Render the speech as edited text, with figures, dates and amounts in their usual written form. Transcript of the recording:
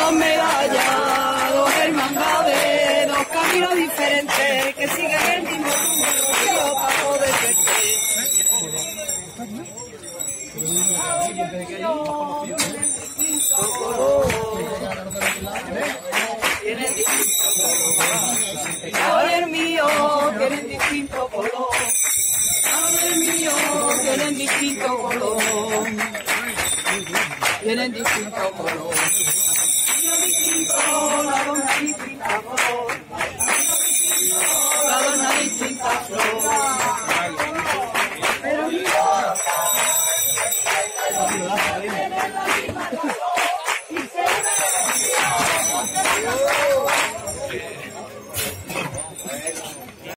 dos medallas, dos hermandades, dos caminos diferentes que siguen el mismo número para poder crecer. Tienen distinto color, ahora el mío tienen distinto color, ahora el mío tienen distinto color, tienen distinto color, distinto, la dona distinta color.